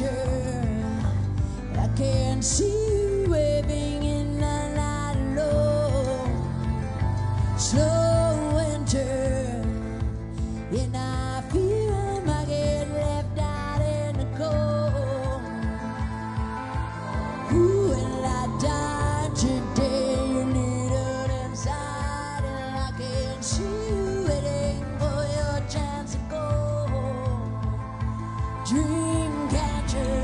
catcher. I can see you waving in the night alone. Slow winter, and I feel I get left out in the cold. Who will I die today? You need it inside, and I can see you waiting for your chance to go. Dream catcher,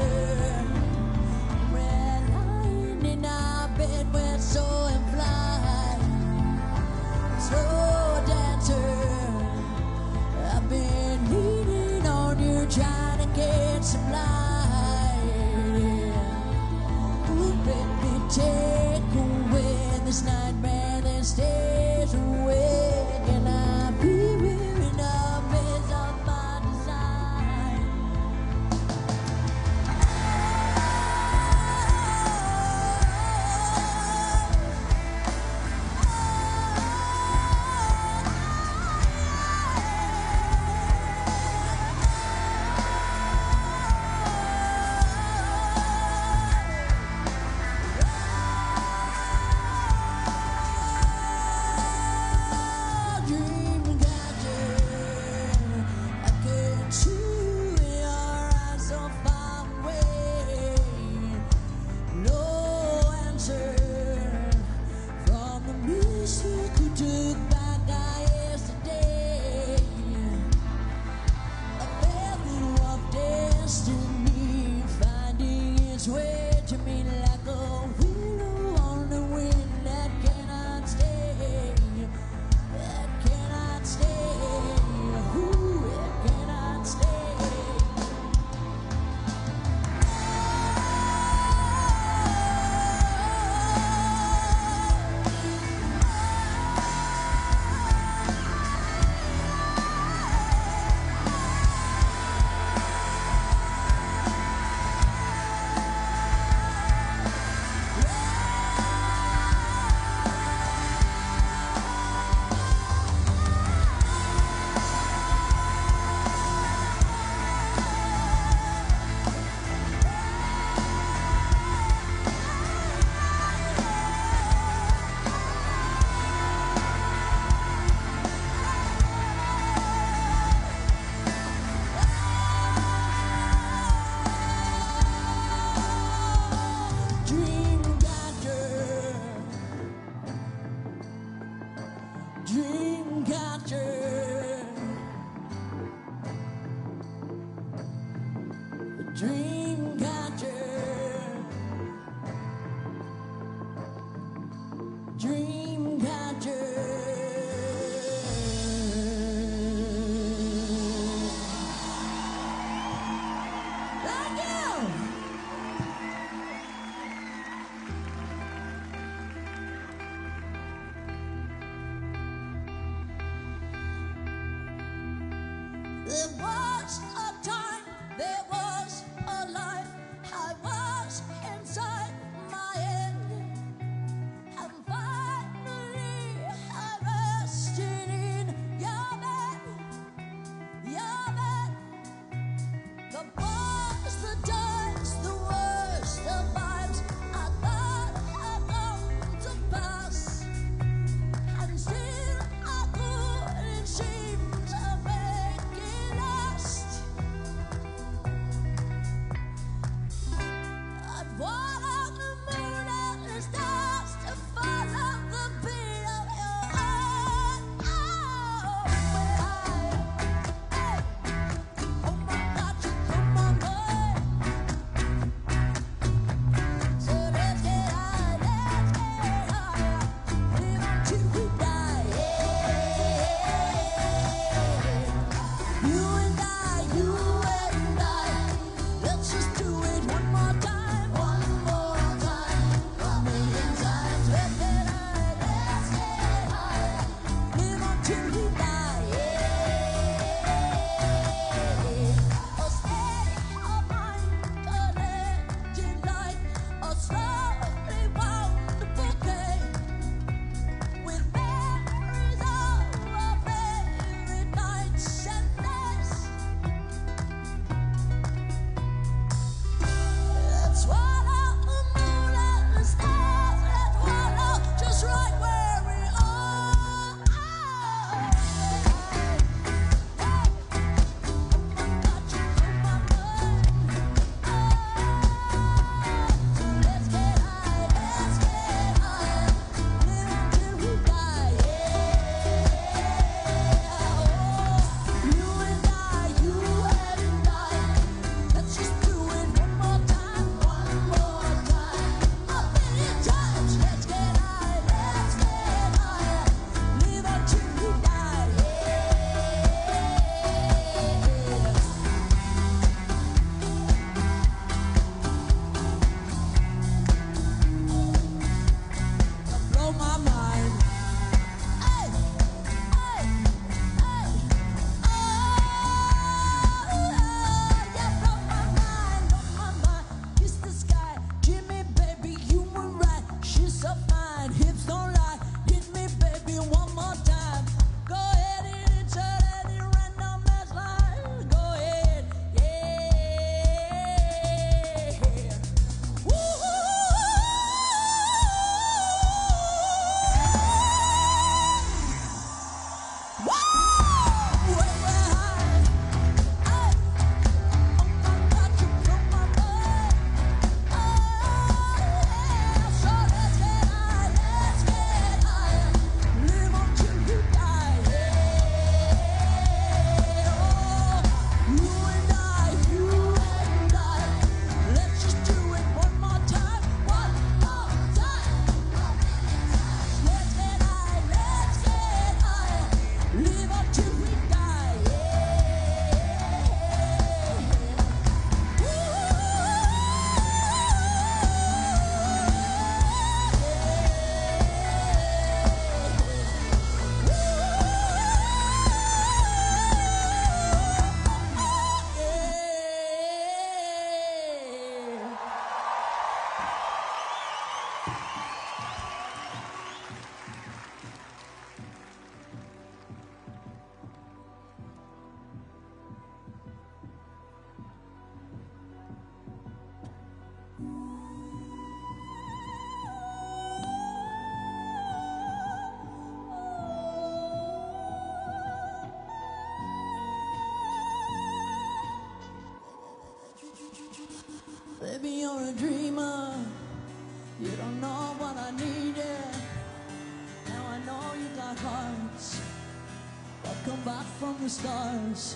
we're lying in our bed, we're soaring fly. Slow dancer, I've been leaning on you, trying to get some light. Ooh, baby, take away this nightmare that stays awake, and I'll be wearing a maze of my design. Dream catcher, I can see your eyes so far away. No answer from the mystic who took back our yesterday. A feather of destiny finding its way to me like a willow on the wind that cannot stay. That cannot stay. Ooh, it cannot stay. Dream catcher, dream catcher, dream catcher. Thank you. There was a time, there was a life, I was inside my head, and finally I rested in your bed, your bed. The bars, the dimes, the words, the vibes I thought had come to pass, and still I couldn't seem to make it last. Baby, you're a dreamer. You don't know what I needed. Now I know you got hearts that come back from the stars.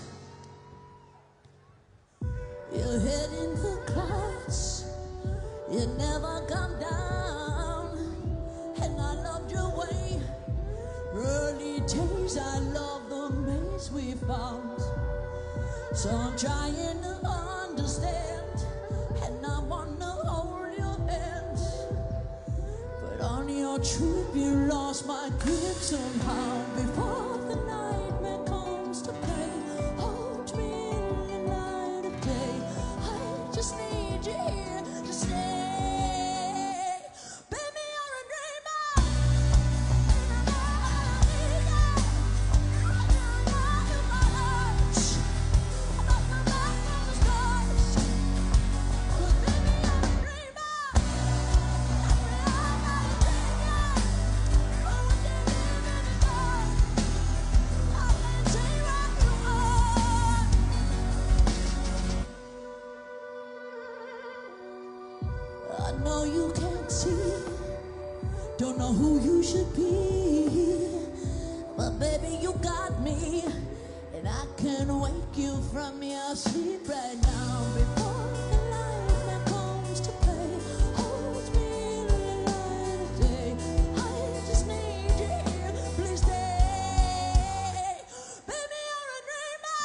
Your head in the clouds, you never come down. And I loved your way. Early days, I love the maze we found. So I'm trying to understand, and I wanna hold your hand. But on your trip, you lost my grip somehow. Before the nightmare comes to play, hold me in the light of day. I just need you here to stay. Baby, you're a dreamer. I know you can't see, don't know who you should be, but baby, you got me, and I can't wake you from your sleep right now. Before the light comes to play, hold me in the light of day. I just need you here, please stay. Baby, you're a dreamer.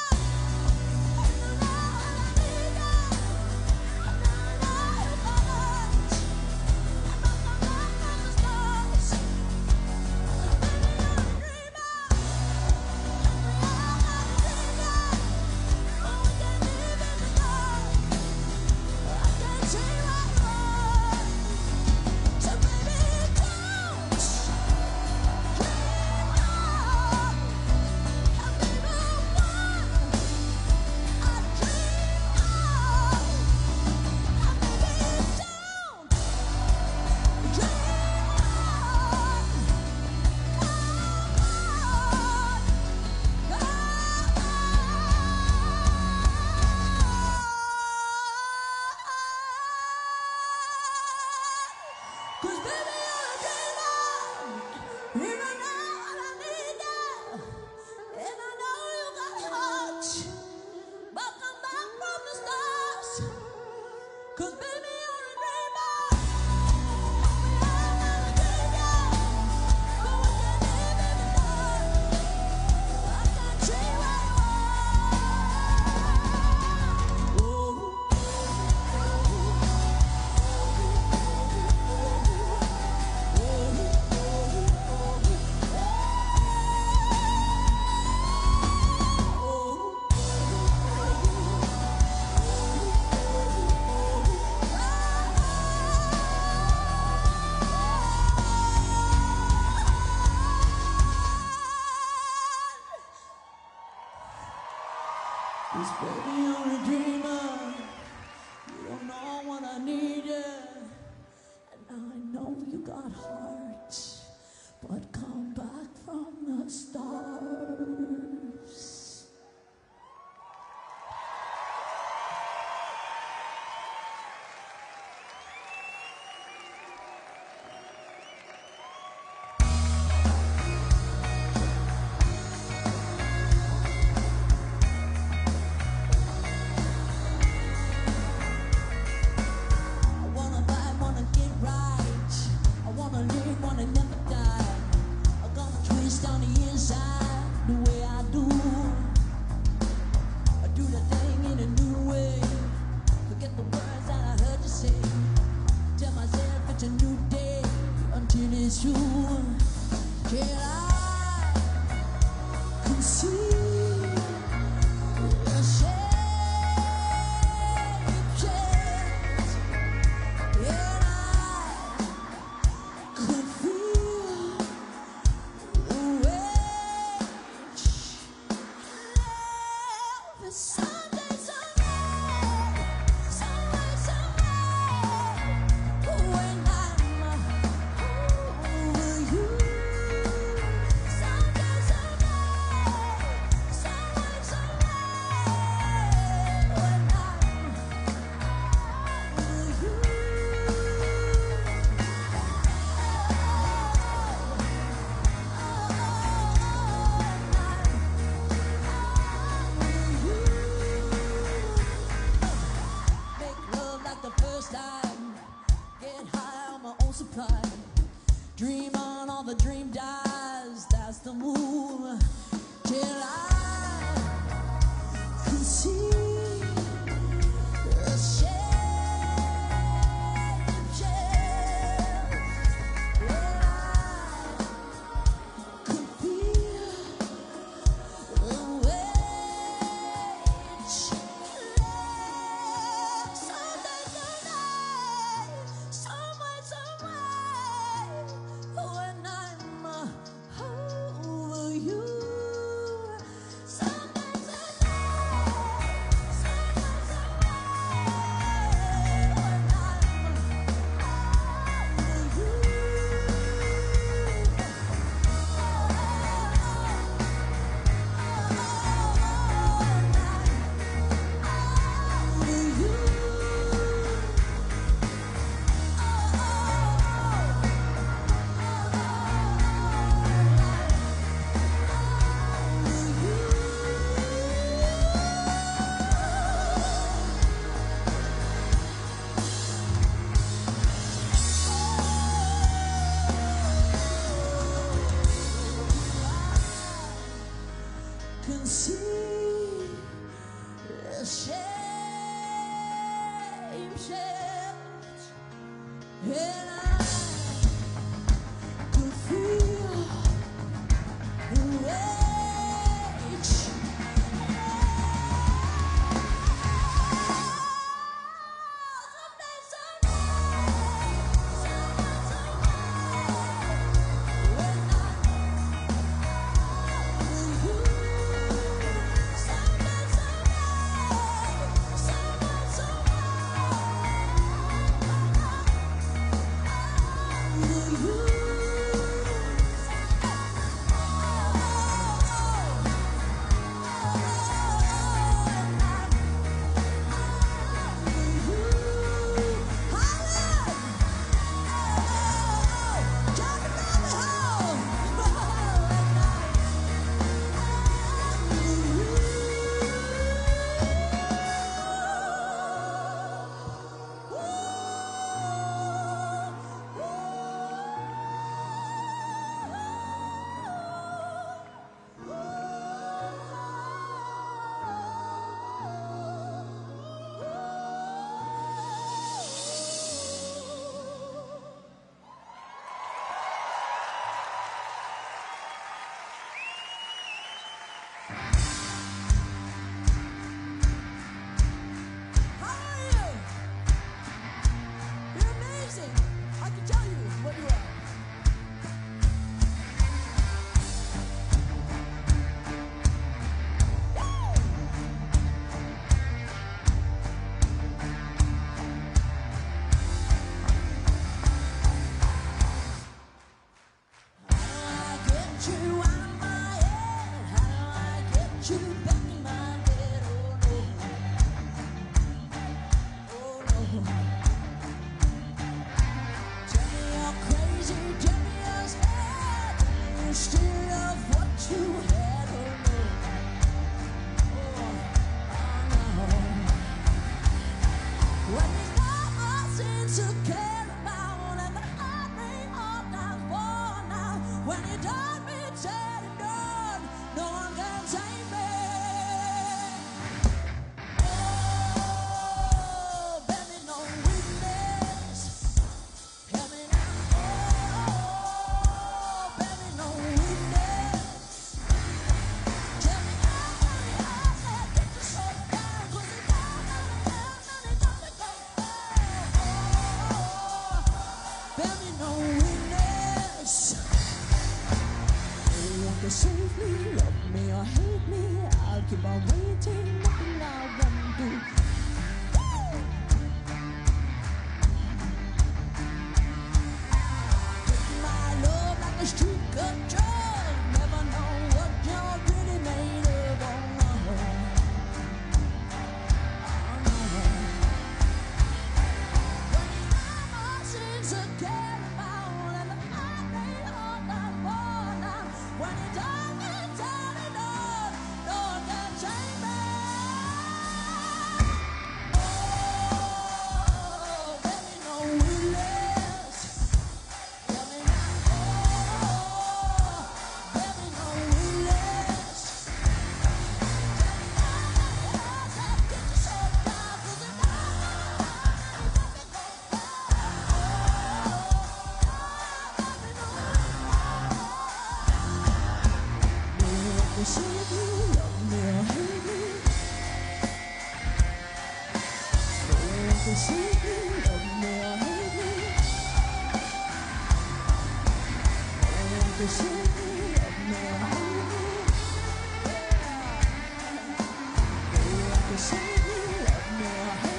Cause baby, you're a dreamer. You don't know what I need now. And I know you got heart, but come back from the stars. Cause baby, you're a dreamer. You're a dreamer. But we can live in the dark. I can't see where you Cause baby, you're a dreamer. You don't know what I needed. And now I know you got heart, but come back from the stars. It's true, can I can see the shape change, and I could feel the rage. Love is someday, when I'm over you. Someday, Dream on, all the dream dies. That's the move. Till I can see the shape shift. Till I can feel the weight shift. Someday, somewhere, when I'm over you. Someday, when I'm over can see the shape shift, and I can feel the weight someday, when I'm with you. Someday, with you. How are you? You're amazing. I can tell you what you are. How do I get you out of my head? How do I get you back in my head? Oh no. Tell me you're crazy, tell me you're scared. You still have what you had. Oh no. Oh no. When there's not much to care about, and the heart may all down for now. When you done me said and done, no one can take me. Oh, baby, no weakness. Tell me now. Oh, baby, no weakness. Tell me now, get your soul down, 'cause it down, and it down, and it go. Oh, baby, no weakness. You can save me, love me or hate me. I'll keep on waiting, nothing I won't do. Take my love like a streak of drug. Never know what you're really made of. Oh no. Oh no. When you have all things to care about, and the heart may all down for now. When you don't get down and done, no one can take me. Oh, baby, no weakness. Tell me now. can say you love me, I can say you love me,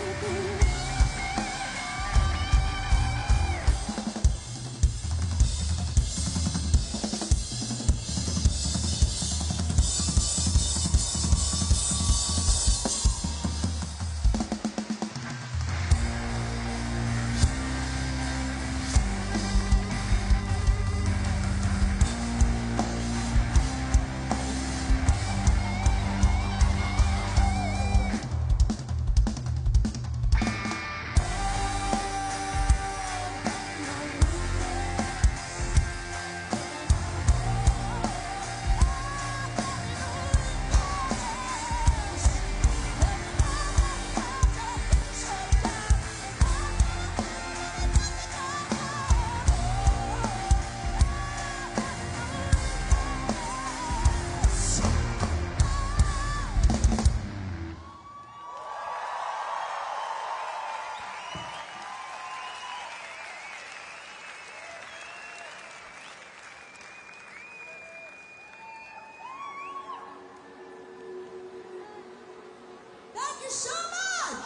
Thank you so much!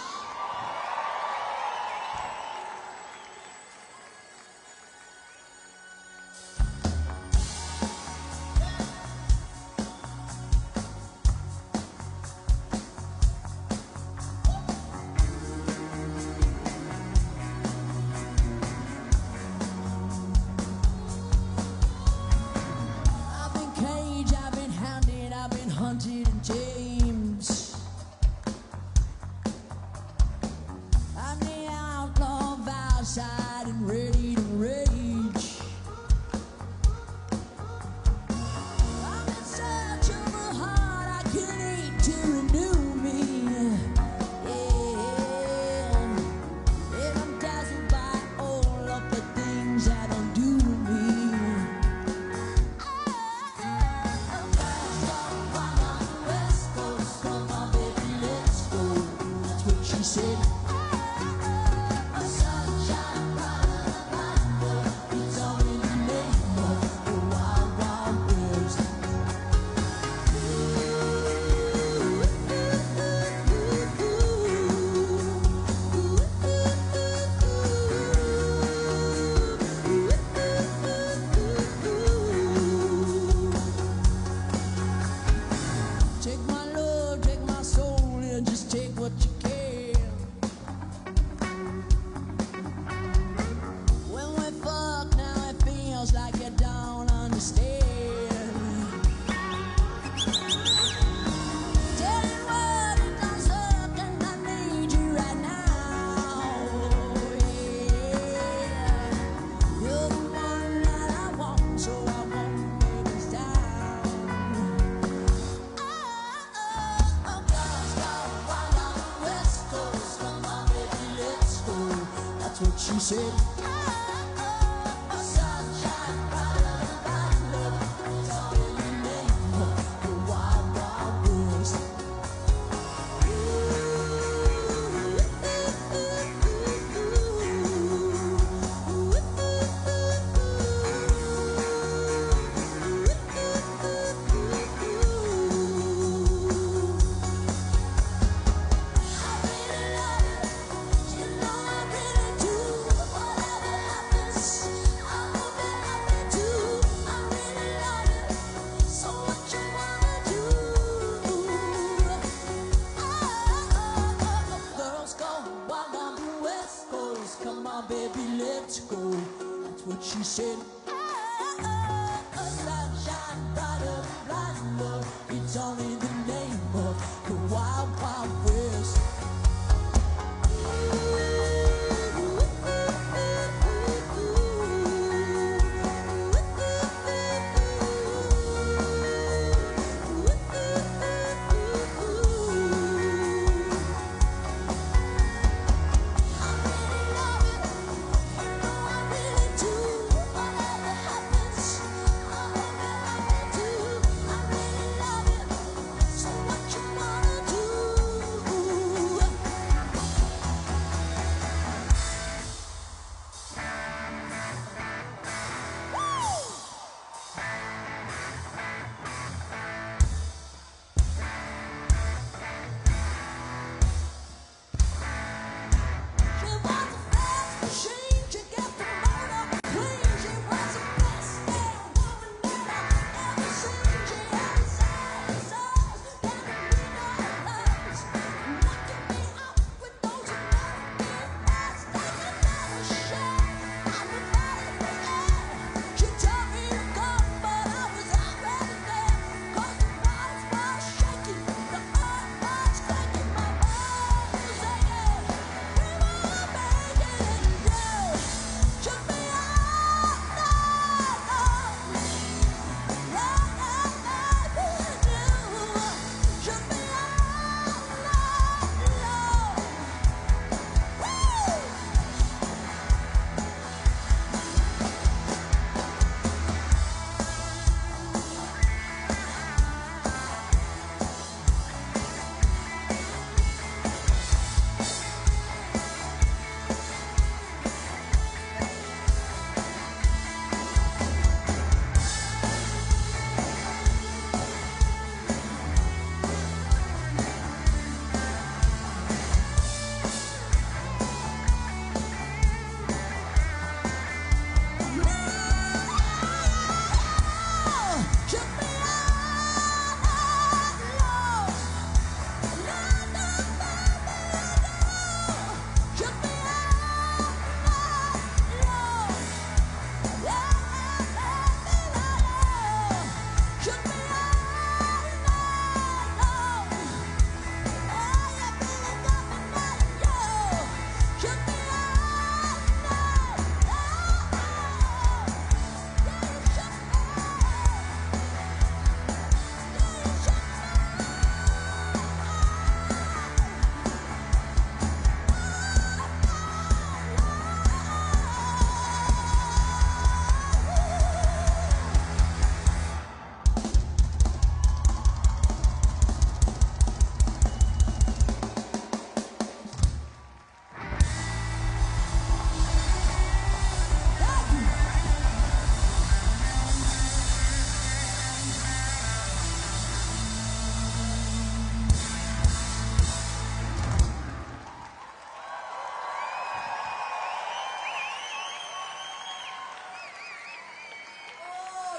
I've been caged, I've been hounded, I've been hunted and tamed. I'm the outlaw of outside and ready to rage. I'm in search of a heart I can hate to renew me. Yeah, and I'm dazzled by all of the things that undo me. West Coast, come on, baby, let's go. That's what she said. Take my love, take my soul, and just take what you can. When we fuck, now it feels like you don't understand. Telling what it does up, and I need you right now. Yeah, you're the one that I want, so I won't make us down. That's what she said. Sunshine, brighter than love, it's all in the name of the wild, wild west. I really love you, you know I really do. What I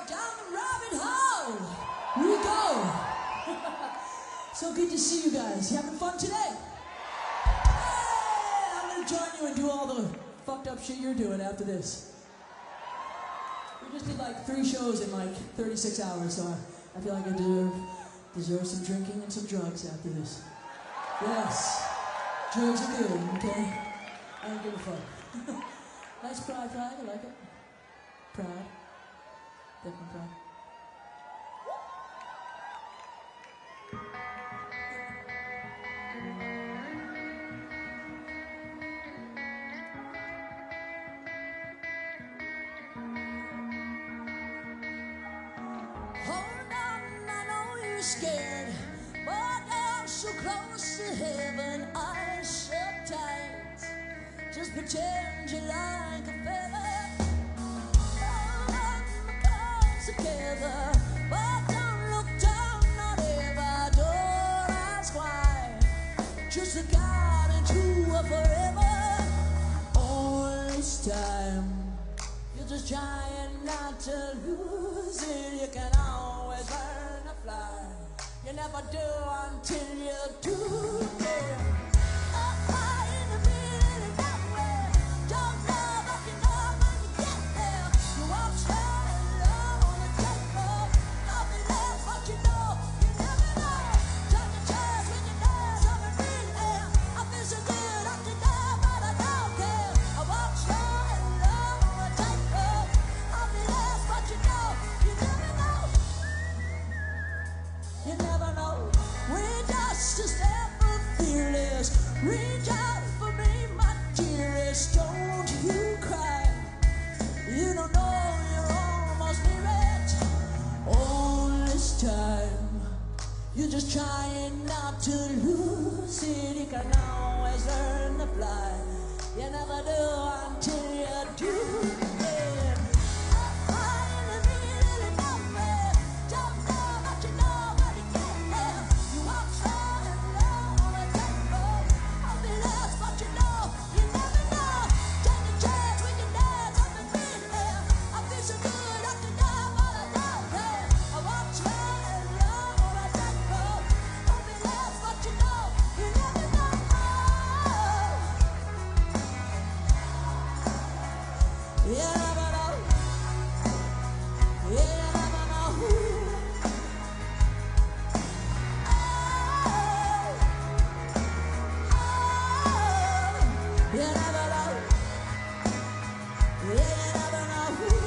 down the rabbit hole we go. So good to see you guys. You having fun today? Hey, I'm gonna join you and do all the fucked up shit you're doing after this. We just did like 3 shows in like 36 hours, so I feel like I deserve some drinking and some drugs after this. Yes, drugs are good, okay? I don't give a fuck. Nice pride flag, I like it. Pride. Definitely pride. Hold on, I know you're scared, but I'm so close to heaven, eyes shut tight. Just pretend you like a feather. Hold on, the cards together, but don't look down, not ever. Don't ask why. Just look out into a forever. All this time, you're just trying not to lose it. You can always learn to fly. You never do until you do. Yeah. Up high in the middle of nowhere. Don't know, but you know when you get there. You walk slow and low on a tightrope. Nothing else, but you know, you never know. Turn your chest when you dance on the real air. I feel so good up to now, but I don't care. I walk slow and low on a tightrope. Nothing else, but you know, you never know. You never know. We're just a step of fearless. Reach out for me, my dearest. Don't you cry. You don't know you're almost near it. All this time, you're just trying not to lose it. You can always learn to fly. You never do until you do. Yeah. Up high in the middle of nowhere. Don't know, but you know when you get there. You walk slow and low on a tightrope. I'll be less, but you know, you never know. Take a chance when you dance up in mid-air. I feel so good up to now, but I don't care. I walk slow and low on a tightrope. I'll be less, but you know, you never know. You never know. You never know. You never know. You never know.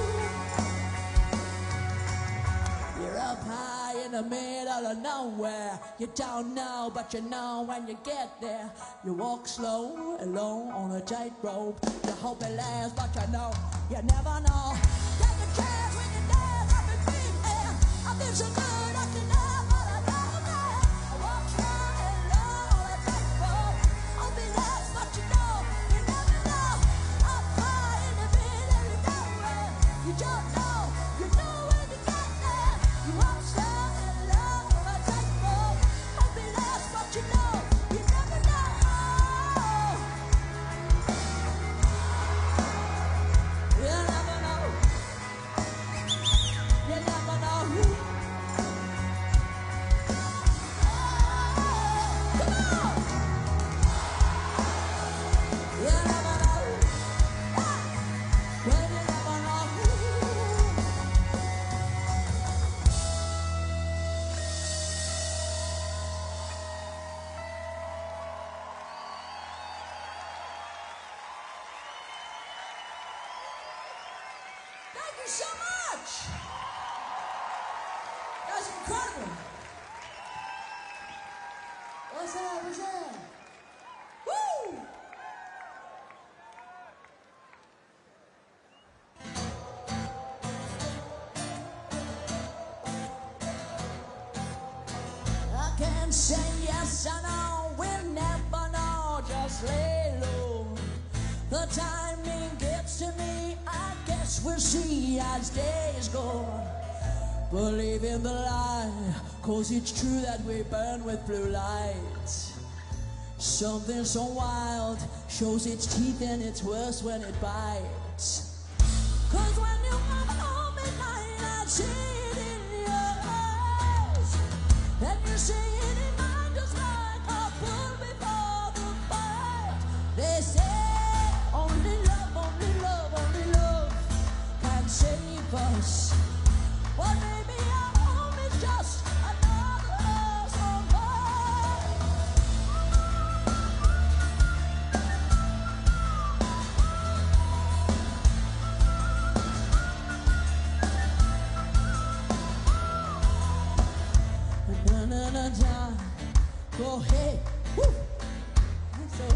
You're up high in the middle of nowhere. You don't know, but you know when you get there. You walk slow and low on a tightrope. You hope it lasts, but you know, you never know. Take a chance when you dance up in mid-air. I feel so good up to now, but I don't care. I walk slow and low on a tightrope. I'll be less, but you know, you never know. Up high in the middle of nowhere. You don't know, you know when you get there. You walk slow and low on a tightrope. I'll be less, but you know, you never know. You never know. You never know. Come on. You never know. Well, you never know. Thank you so much. That was incredible. What's that? What's that? Woo! I can't say yes, I know, we'll never know, just lay low. The timing gets to me, I guess we'll see as days go. Believe in the lie, 'cause it's true that we burn with blue lights. Something so wild shows its teeth and it's worse when it bites. 'Cause when you come home at night, I can see it in your eyes, and you see it in mine just like a bull before the fight. They say only love, only love, only love can save us. But maybe our home is just another house on fire. Na-na-na-na, go ahead. Woo. So,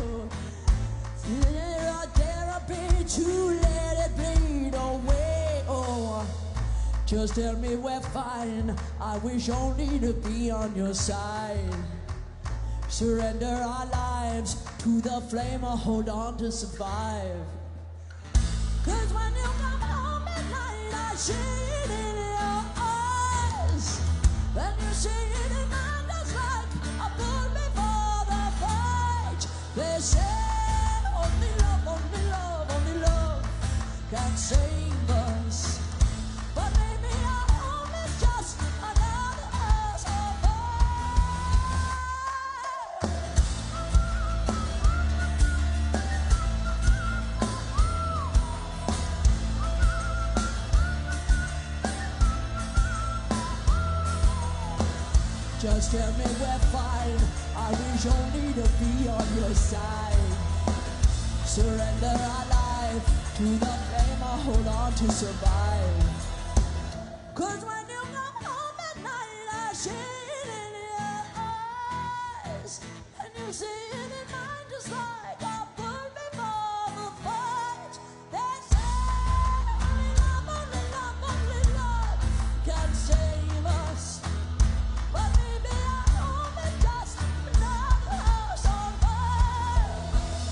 therapy to let it bleed away. Oh, just tell me we're fine. I wish only to be on your side. Surrender our lives to the flame or hold on to survive. 'Cause when you come home at night, I see it in your eyes. And you see it in mine just like a bull before the fight. They say only love, only love, only love can save us. But maybe our home is just another house on fire. Just tell me we're fine. I wish only to be on your side. Surrender our life to the flame or hold on to survive. 'Cause when you come home at night, I see it in your eyes, and you see it in mine just like a bull before the fight. They say only love, only love, only love can save us. But maybe our home is just another house on fire.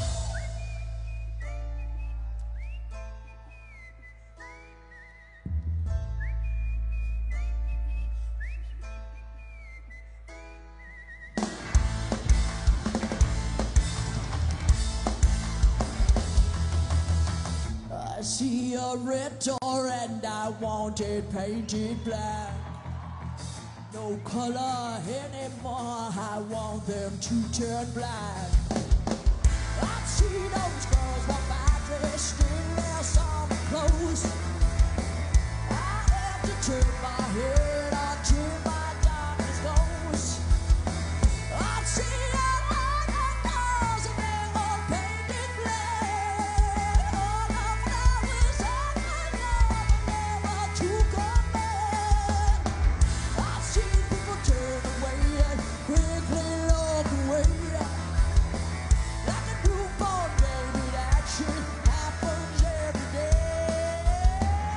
I see a red door and I want it painted black. No color anymore, I want them to turn black. I see those girls walk by dressed in their summer clothes. I have to turn my head until my darkness goes. I see that other girls and they're all painted black. All the flowers of my love are never to come back. I see people turn away and quickly look away. Like a newborn baby, that shit happens every day.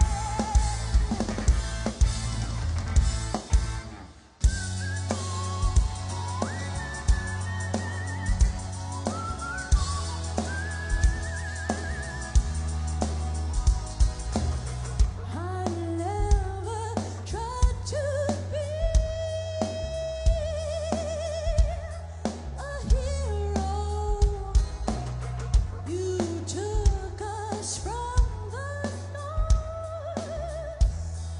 I never tried to be a hero. You took us from the north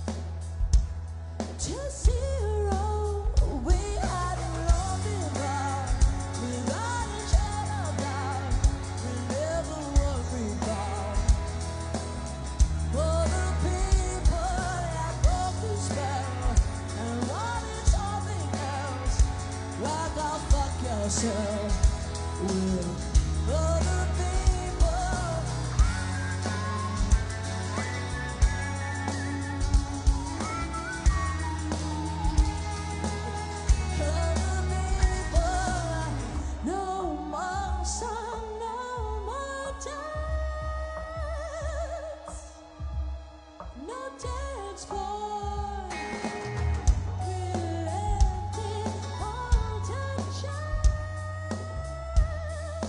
to zero. We had loved enough without a shadow of doubt. We never were reborn. For the people that broke the spell and wanted something else, like go fuck yourself. Yeah. For the people, for the people, no more song, no more dance. No dance floor, we left it all to shine.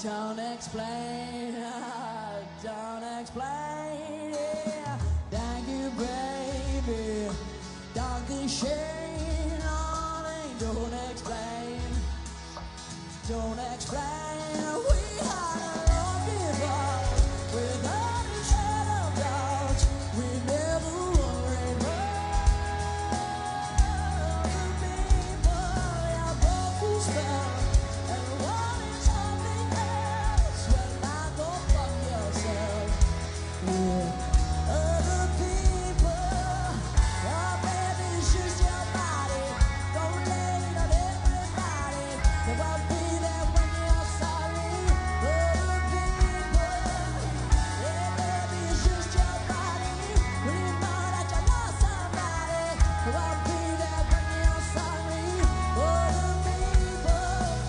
Don't explain, don't explain, yeah. Thank you, baby. Don't be shame, darling. Don't explain, don't explain. We had a love before, without a shadow of doubt. We never worried about the people. Our both was felt, and one is something else. Well, now go fuck yourself. Yeah. Other people, oh baby, it's just your body. Don't lay it on everybody. They won't be there when you're sorry. Other people, yeah baby, it's just your body. When you know that you lost somebody, they won't be there when you're sorry. Other people.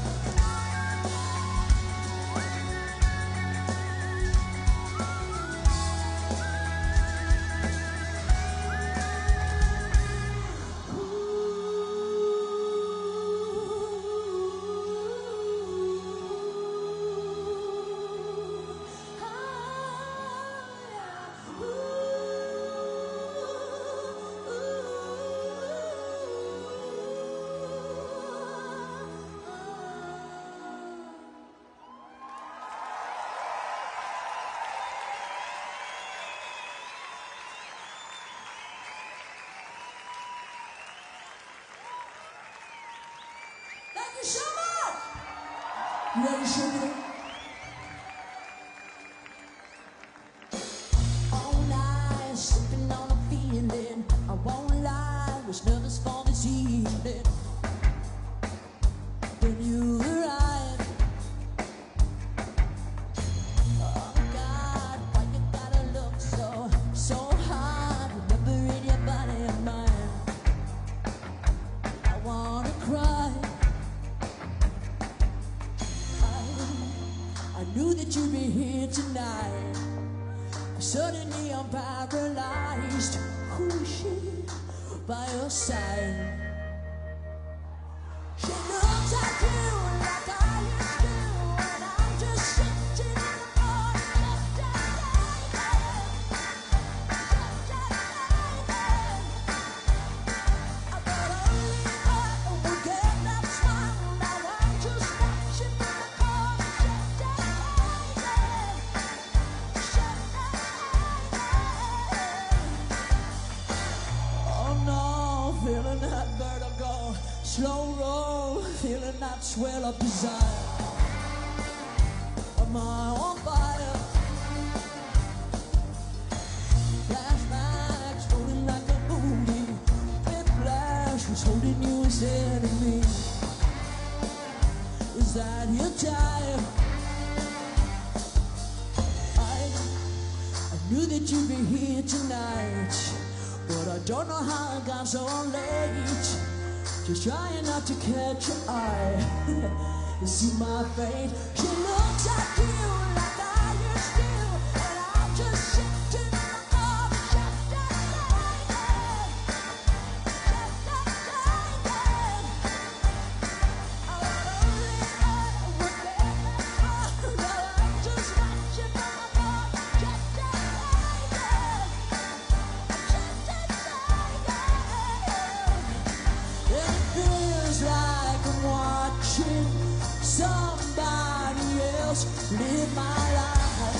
Thank you so much. You ready, sugar? All night, sipping on a feeling. I won't lie, was nervous for this evening. When you arrived, oh God, why you gotta look so hard? Remembering your body and mine. I wanna cry. I knew that you'd be here tonight. Suddenly I'm paralyzed. Who is she by your side? She looks at you like I used to, and I'm just sitting in the corner, just I thought only I would get that smile. Now I'm just watching in the corner, oh no, feeling that vertigo, slow roll, feeling that swell of desire. Am I on fire? Flashbacks rolling like a movie. Whiplash was holding you as enemy. Is that your time? I knew that you'd be here tonight, but I don't know how I got so late. Just trying not to catch your eye. You see my fate. She looks at you like I used to, and I'm just sitting in the corner, just I would only would get that far. Now I'm just watching from above, it feels like I'm watching somebody else live my life.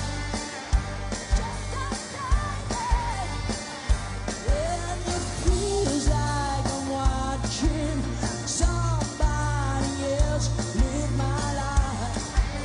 And it feels like I'm watching somebody else live my life.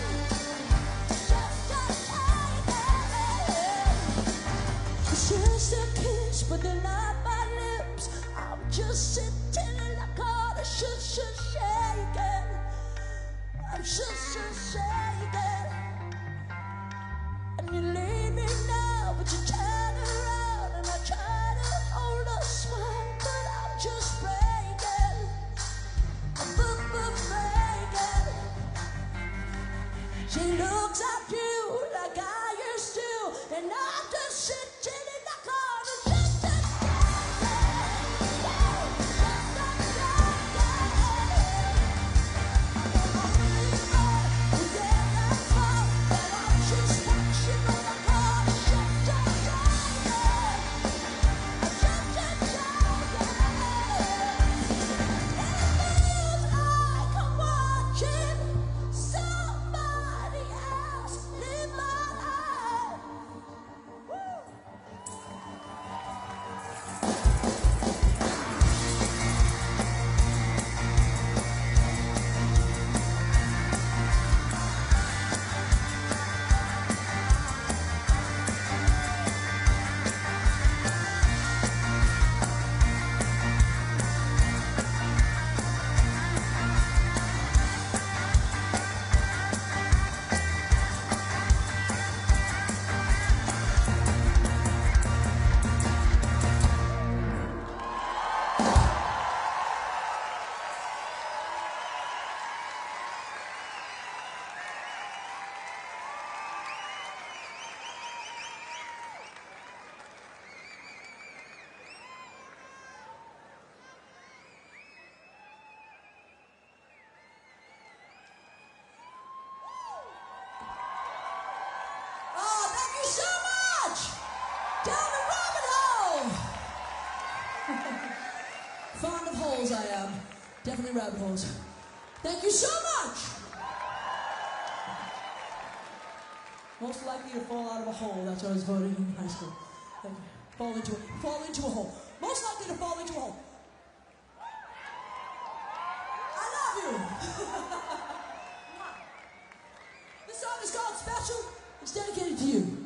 It's just a kiss, but they're not my lips. I'm just sitting in the corner, shaking. I'm just shaking. And you leave me now, but you turn around, and I try to hold a smile, but I'm just breaking. Breaking. She looks at you like I used to, and I'm just sitting in the corner, just rabbit holes. Thank you so much. Most likely to fall out of a hole. That's what I was voting in high school. Thank you. Fall into a hole. Most likely to fall into a hole. I love you. This song is called Special. It's dedicated to you.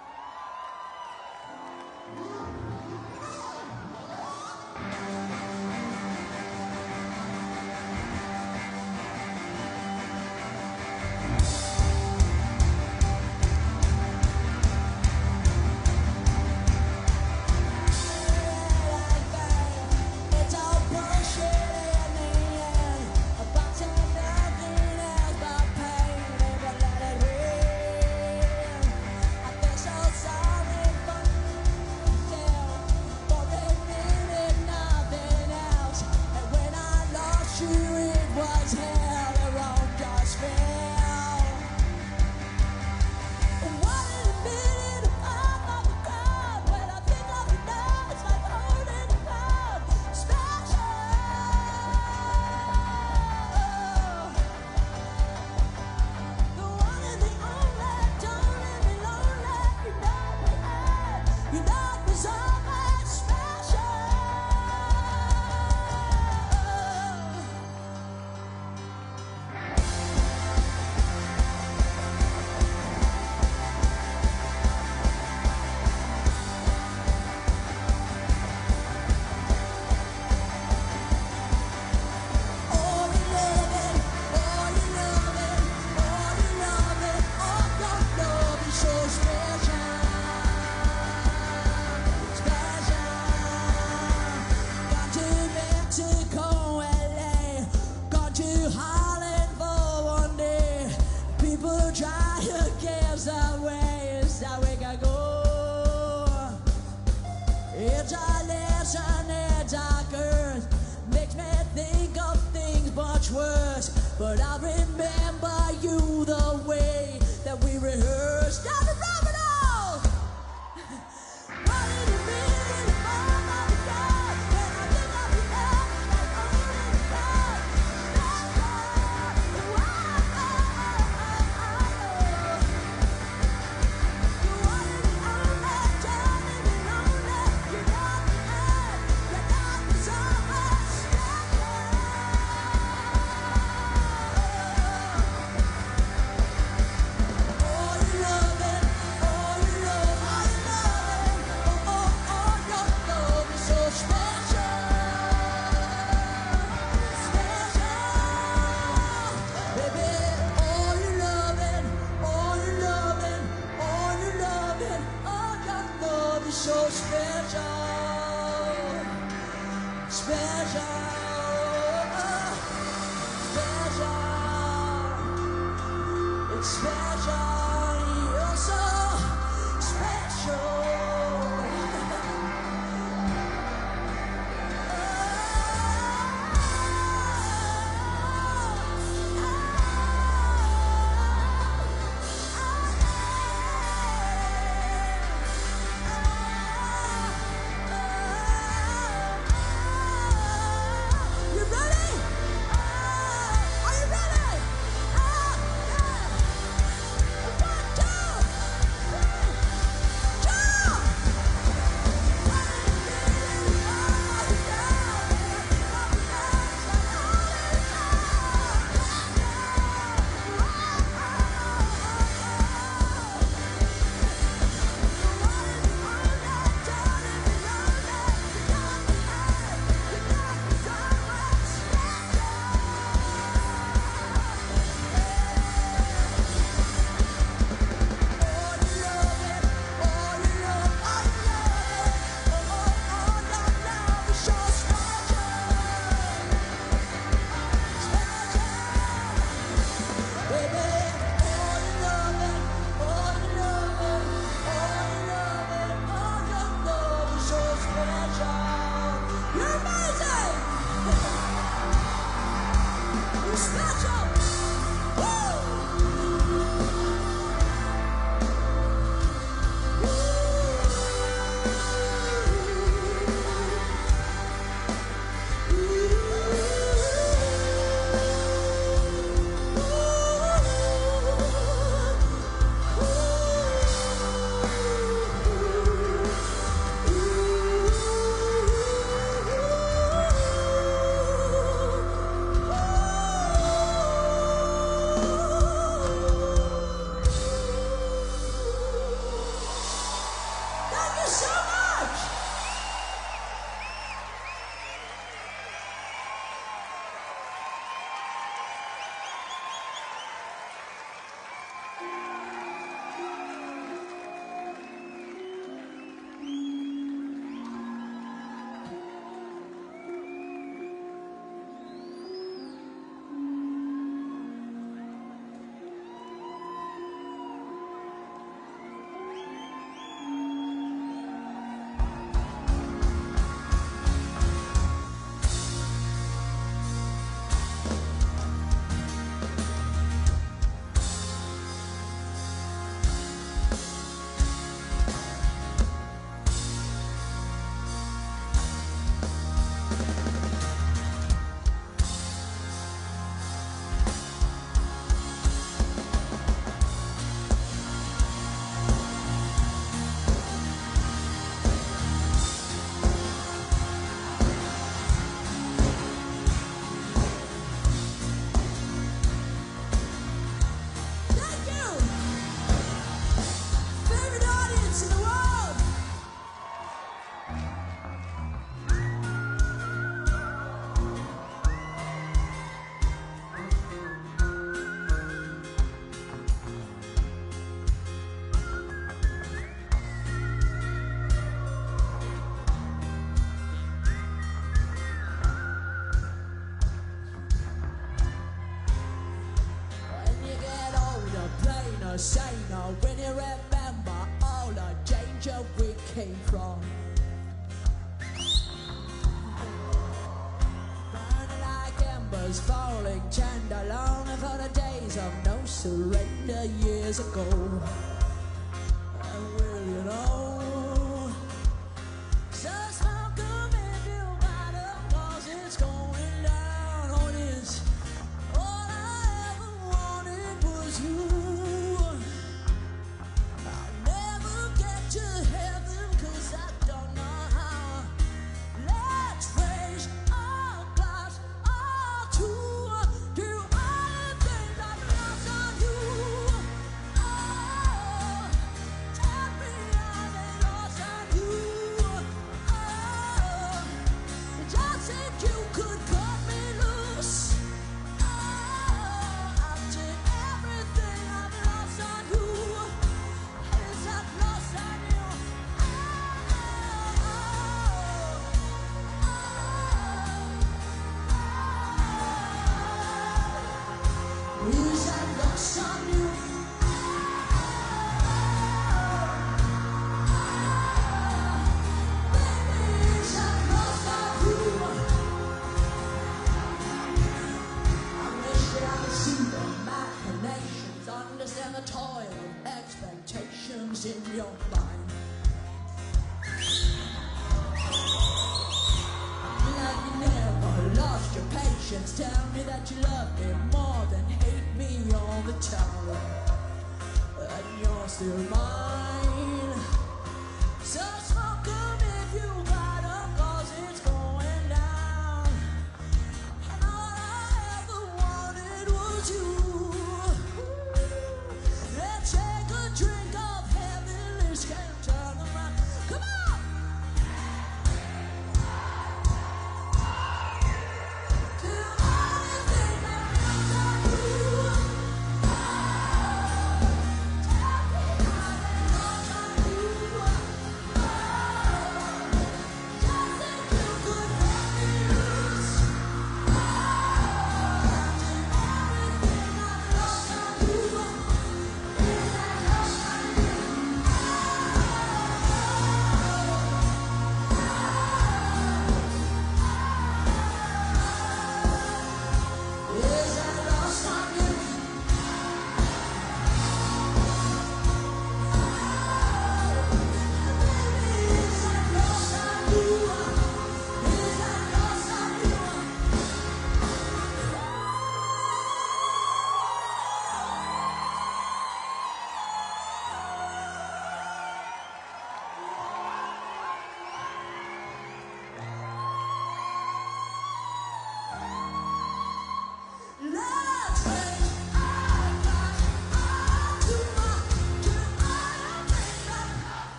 But I remember you the way that we rehearsed. Now the Rabbit running a million miles on the road, and I think I'll be up like only the God. You are the only, darling, the only. You're not the end, you're not the summer special. So special, special, special. It's special. You're so special. a sailor when you remember all the danger we came from. Burning like embers, falling tender, longing for the days of no surrender years ago. And will you know? So smoke 'em if you got 'em, 'cause it's going down on this. All I ever wanted was you. I'll never get to heaven 'cause I don't know how. Let's raise our glass all to all the things I've lost on you. Oh, tell me how they lost on you. Oh, just if you could cut me loose. Oh, after everything I've lost on you, is I've lost on you. Is I've lost on you. Baby, is I've lost on you. I wish that I could see the machinations, understand the toil of expectations in your mind. Like you never lost your patience, tell me that you love me more than hate me all the time. And you're still mine. So smart.